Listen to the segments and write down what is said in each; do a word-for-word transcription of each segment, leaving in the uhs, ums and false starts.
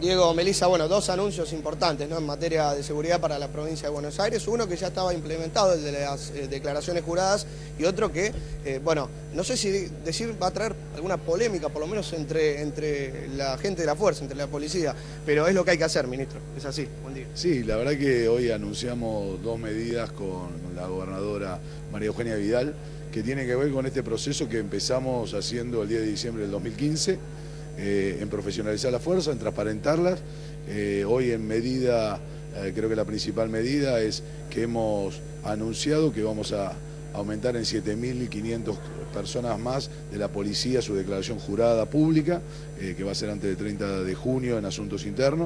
Diego, Melissa, bueno, dos anuncios importantes, ¿no?, en materia de seguridad para la provincia de Buenos Aires. Uno que ya estaba implementado, el de las eh, declaraciones juradas, y otro que, eh, bueno, no sé si decir va a traer alguna polémica, por lo menos entre, entre la gente de la fuerza, entre la policía, pero es lo que hay que hacer, ministro. Es así. Buen día. Sí, la verdad que hoy anunciamos dos medidas con la gobernadora María Eugenia Vidal, que tiene que ver con este proceso que empezamos haciendo el diez de diciembre del dos mil quince, eh, en profesionalizar la fuerza, en transparentarlas. Eh, hoy en medida, eh, creo que la principal medida es que hemos anunciado que vamos a aumentar en siete mil quinientas personas más de la policía su declaración jurada pública, eh, que va a ser antes del treinta de junio en asuntos internos,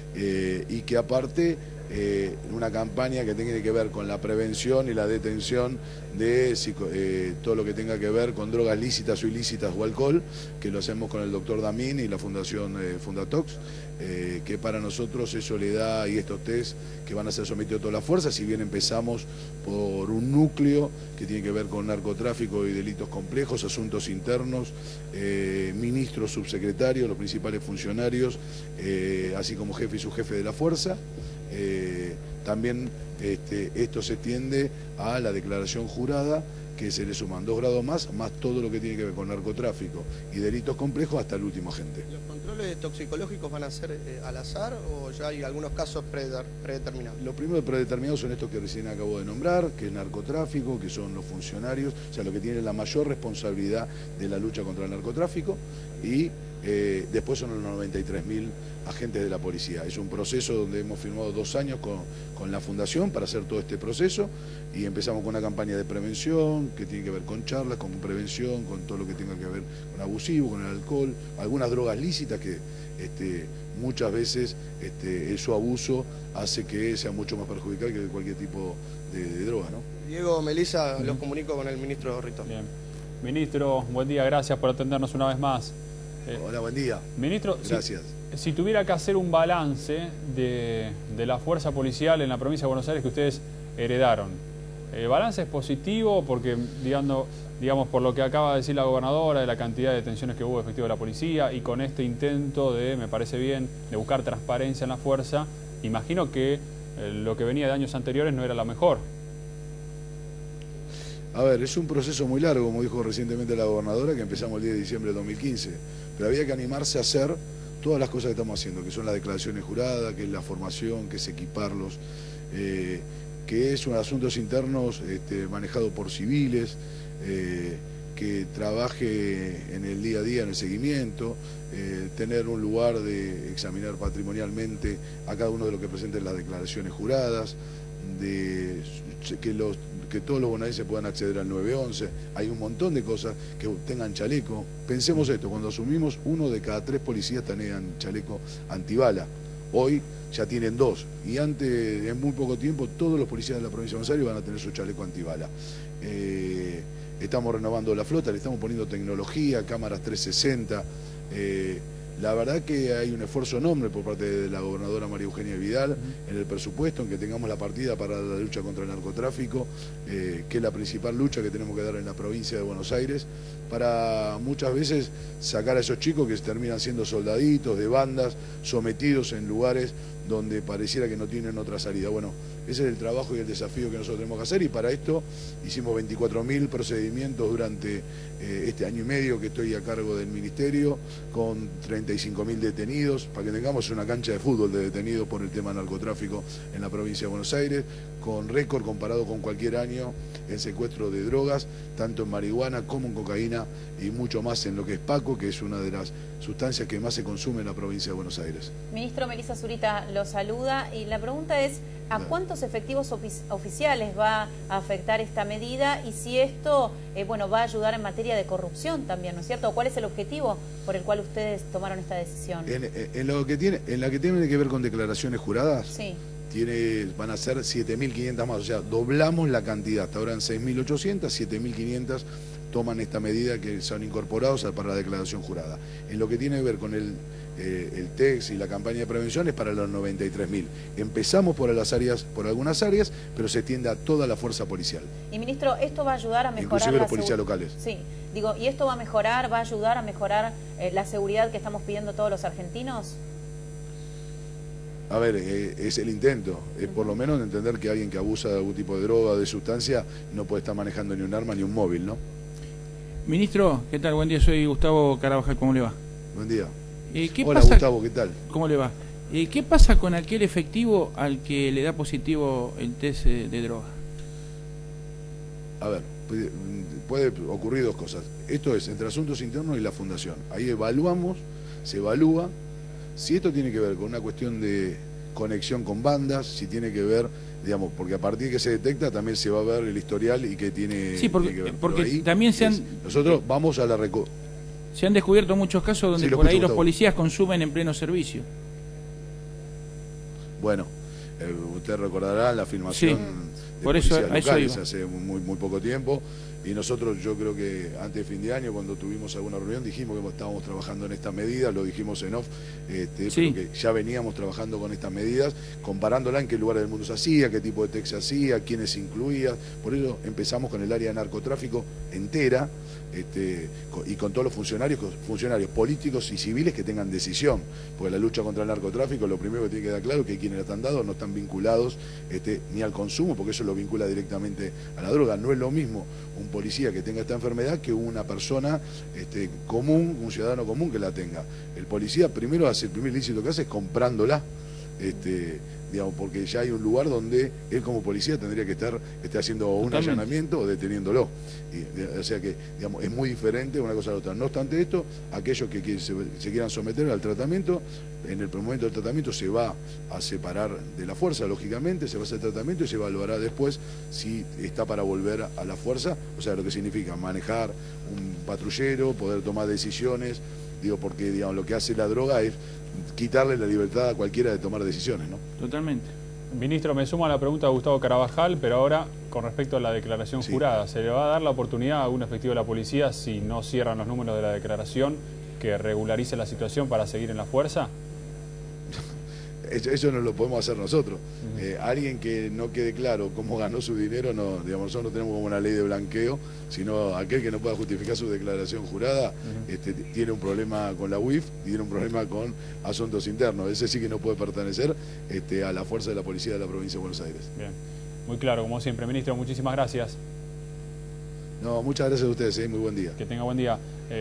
eh, y que aparte eh, una campaña que tiene que ver con la prevención y la detención de eh, todo lo que tenga que ver con drogas lícitas o ilícitas o alcohol, que lo hacemos con el doctor Damín y la Fundación eh, Fundatox, eh, que para nosotros eso le da, y estos test que van a ser sometidos a todas las fuerzas, si bien empezamos por un núcleo que tiene que ver con narcotráfico y delitos complejos, asuntos internos, eh, ministros, subsecretarios, los principales funcionarios, eh, así como jefe y subjefe de la fuerza. Eh, también este, esto se extiende a la declaración jurada, que se le suman dos grados más, más todo lo que tiene que ver con narcotráfico y delitos complejos hasta el último agente. ¿Los controles toxicológicos van a ser eh, al azar o ya hay algunos casos predeterminados? Los primeros predeterminados son estos que recién acabo de nombrar, que es narcotráfico, que son los funcionarios, o sea, los que tienen la mayor responsabilidad de la lucha contra el narcotráfico, y eh, después son los noventa y tres mil agentes de la policía. Es un proceso donde hemos firmado dos años con, con la Fundación para hacer todo este proceso, y empezamos con una campaña de prevención que tiene que ver con charlas, con prevención, con todo lo que tenga que ver con abusivo, con el alcohol, algunas drogas lícitas que este, muchas veces este, su abuso hace que sea mucho más perjudicial que cualquier tipo de, de droga, ¿no? Diego, Melissa, los comunico con el ministro Rito. Bien. Ministro, buen día, gracias por atendernos una vez más. Eh, Hola, buen día. Ministro, gracias. Si, si tuviera que hacer un balance de, de la fuerza policial en la provincia de Buenos Aires que ustedes heredaron, ¿el balance es positivo? Porque, digamos, digamos, por lo que acaba de decir la gobernadora, de la cantidad de detenciones que hubo efectivo de la policía, y con este intento de, me parece bien, de buscar transparencia en la fuerza, imagino que eh, lo que venía de años anteriores no era lo mejor. A ver, es un proceso muy largo, como dijo recientemente la gobernadora, que empezamos el diez de diciembre de dos mil quince, pero había que animarse a hacer todas las cosas que estamos haciendo, que son las declaraciones juradas, que es la formación, que es equiparlos, eh, que es un asuntos internos este, manejado por civiles, eh, que trabaje en el día a día en el seguimiento, eh, tener un lugar de examinar patrimonialmente a cada uno de los que presenten las declaraciones juradas, de que los que todos los bonaerenses puedan acceder al nueve once, hay un montón de cosas, que tengan chaleco. Pensemos esto, cuando asumimos, uno de cada tres policías tenían chaleco antibala. Hoy ya tienen dos, y antes, en muy poco tiempo, todos los policías de la provincia de Buenos Aires van a tener su chaleco antibala. Eh, estamos renovando la flota, le estamos poniendo tecnología, cámaras trescientos sesenta. Eh, la verdad que hay un esfuerzo enorme por parte de la gobernadora María Eugenia Vidal en el presupuesto, en que tengamos la partida para la lucha contra el narcotráfico, eh, que es la principal lucha que tenemos que dar en la provincia de Buenos Aires, para muchas veces sacar a esos chicos que terminan siendo soldaditos de bandas, sometidos en lugares donde pareciera que no tienen otra salida. Bueno, ese es el trabajo y el desafío que nosotros tenemos que hacer, y para esto hicimos veinticuatro mil procedimientos durante eh, este año y medio que estoy a cargo del ministerio, con treinta y cinco mil detenidos, para que tengamos una cancha de fútbol de detenidos por el tema narcotráfico en la provincia de Buenos Aires, con récord comparado con cualquier año en secuestro de drogas, tanto en marihuana como en cocaína, y mucho más en lo que es Paco, que es una de las sustancias que más se consume en la provincia de Buenos Aires. Ministro, Melissa Zurita lo saluda, y la pregunta es, ¿a cuántos efectivos oficiales va a afectar esta medida? Y si esto eh, bueno, va a ayudar en materia de corrupción también, ¿no es cierto? ¿Cuál es el objetivo por el cual ustedes tomaron esta decisión? En, en, lo que tiene, en la que tiene que ver con declaraciones juradas, sí. Tiene, van a ser siete mil quinientas más, o sea, doblamos la cantidad, hasta ahora en seis mil ochocientas, siete mil quinientas toman esta medida que son incorporados para la declaración jurada. En lo que tiene que ver con el, eh, el T E X y la campaña de prevención es para los noventa y tres mil. Empezamos por, las áreas, por algunas áreas, pero se extiende a toda la fuerza policial. Y ministro, ¿esto va a ayudar a mejorar inclusive la los policías locales? Sí, digo, ¿y esto va a mejorar, va a ayudar a mejorar eh, la seguridad que estamos pidiendo todos los argentinos? A ver, eh, es el intento, es por lo menos entender que alguien que abusa de algún tipo de droga o de sustancia no puede estar manejando ni un arma ni un móvil, ¿no? Ministro, ¿qué tal? Buen día, soy Gustavo Carabajal, ¿cómo le va? Buen día. Eh, ¿qué Hola pasa... Gustavo, ¿qué tal? ¿Cómo le va? Eh, ¿Qué pasa con aquel efectivo al que le da positivo el test de, de droga? A ver, puede, puede ocurrir dos cosas. Esto es entre asuntos internos y la fundación. Ahí evaluamos, se evalúa si esto tiene que ver con una cuestión de conexión con bandas, si tiene que ver, digamos, porque a partir de que se detecta también se va a ver el historial y que tiene, sí, porque, tiene que ver. porque ahí también se han... Es, nosotros vamos a la reco... Se han descubierto muchos casos donde sí, por ahí escucho, los Gustavo. policías consumen en pleno servicio. Bueno, eh, usted recordará la filmación Sí, de por eso, policías a eso locales iba. hace muy, muy poco tiempo. Y nosotros, yo creo que antes de fin de año, cuando tuvimos alguna reunión, dijimos que estábamos trabajando en estas medidas, lo dijimos en off, este, Sí. pero que ya veníamos trabajando con estas medidas, comparándola en qué lugares del mundo se hacía, qué tipo de test se hacía, quiénes se incluía. Por eso empezamos con el área de narcotráfico entera, este, y con todos los funcionarios, funcionarios políticos y civiles que tengan decisión. Porque la lucha contra el narcotráfico, lo primero que tiene que quedar claro es que quienes la están dando no están vinculados este, ni al consumo, porque eso lo vincula directamente a la droga. No es lo mismo un policía que tenga esta enfermedad que una persona este, común, un ciudadano común que la tenga. El policía primero hace, el primer ilícito que hace es comprándola, este, digamos, porque ya hay un lugar donde él como policía tendría que estar esté haciendo un Totalmente. allanamiento o deteniéndolo. Y, o sea que, digamos, es muy diferente una cosa a la otra. No obstante esto, aquellos que, que se, se quieran someter al tratamiento, en el momento del tratamiento se va a separar de la fuerza, lógicamente, se va a hacer el tratamiento y se evaluará después si está para volver a la fuerza, o sea, lo que significa manejar un patrullero, poder tomar decisiones, digo, porque digamos, lo que hace la droga es quitarle la libertad a cualquiera de tomar decisiones, ¿no? Totalmente. Ministro, me sumo a la pregunta de Gustavo Carabajal, pero ahora con respecto a la declaración Sí. jurada, ¿se le va a dar la oportunidad a algún efectivo de la policía, si no cierran los números de la declaración, que regularice la situación para seguir en la fuerza? Eso, eso no lo podemos hacer nosotros. Uh-huh. eh, alguien que no quede claro cómo ganó su dinero, no, digamos, nosotros no tenemos como una ley de blanqueo, sino aquel que no pueda justificar su declaración jurada, uh-huh. este, tiene un problema con la U I F, tiene un problema con asuntos internos. Ese sí que no puede pertenecer este, a la fuerza de la policía de la provincia de Buenos Aires. Bien, muy claro, como siempre. Ministro, muchísimas gracias. No, muchas gracias a ustedes, ¿eh? Muy buen día. Que tenga buen día. Eh...